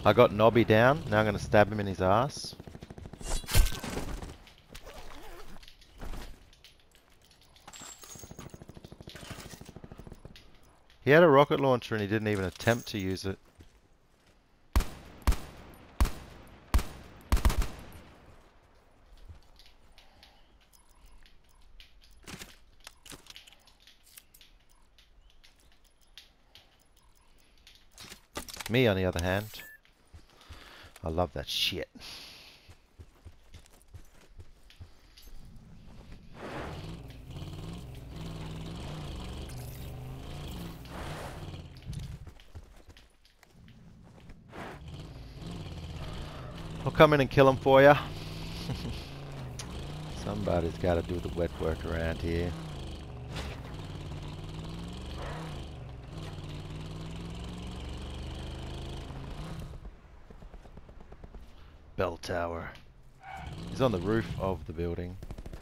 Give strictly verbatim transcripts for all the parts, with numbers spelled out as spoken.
I got Nobby down. Now I'm going to stab him in his ass. He had a rocket launcher and he didn't even attempt to use it. Me, on the other hand, I love that shit. I'll come in and kill him for ya. Somebody's got to do the wet work around here. Bell tower. He's on the roof of the building.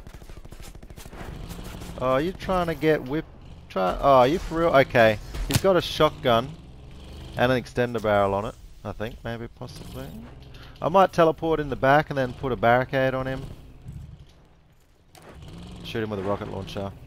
Oh, you're trying to get whipped? Try. Oh, you for real? Okay. He's got a shotgun and an extender barrel on it. I think, maybe, possibly. I might teleport in the back and then put a barricade on him. Shoot him with a rocket launcher.